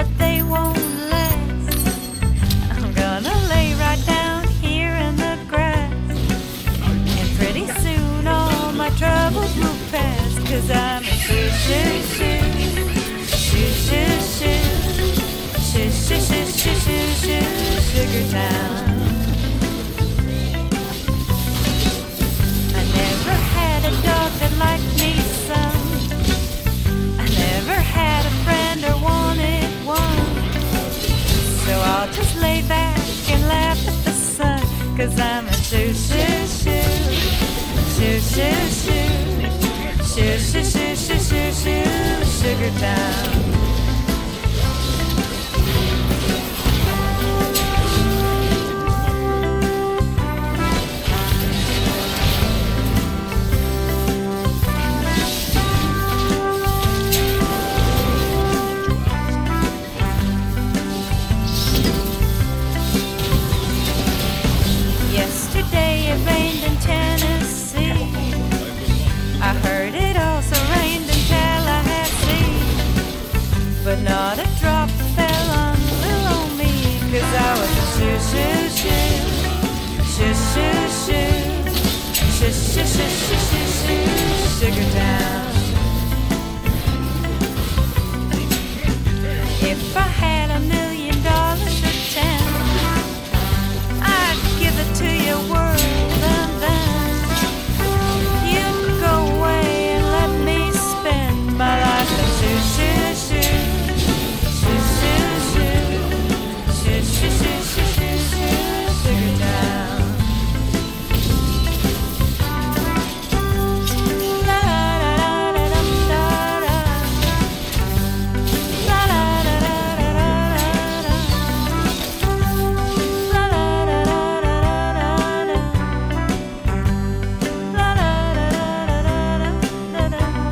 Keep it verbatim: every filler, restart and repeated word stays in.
but they won't last. I'm gonna lay right down here in the grass, and pretty soon all my troubles will pass. Cause I'm a shoo shoo shoo, shoo shoo shoo, shoo shoo shoo shoo shoo shoo, Sugar Town. I never had a dog that liked me some. I never had a friend or wanted one. So I'll just lay back and laugh at the sun. Cause I'm a shoo shoo shoo, shoo shoo shoo, shoo shoo shoo shoo shoo shoo, Sugar Town. Yesterday it rained in Tennessee. I heard it also rained in Tallahassee, but not a drop fell on little old me. Cause I was a shoo shoo shoo, shoo shoo shoo, shoo shoo shoo shoo shoo shoo, Sugar Town. If I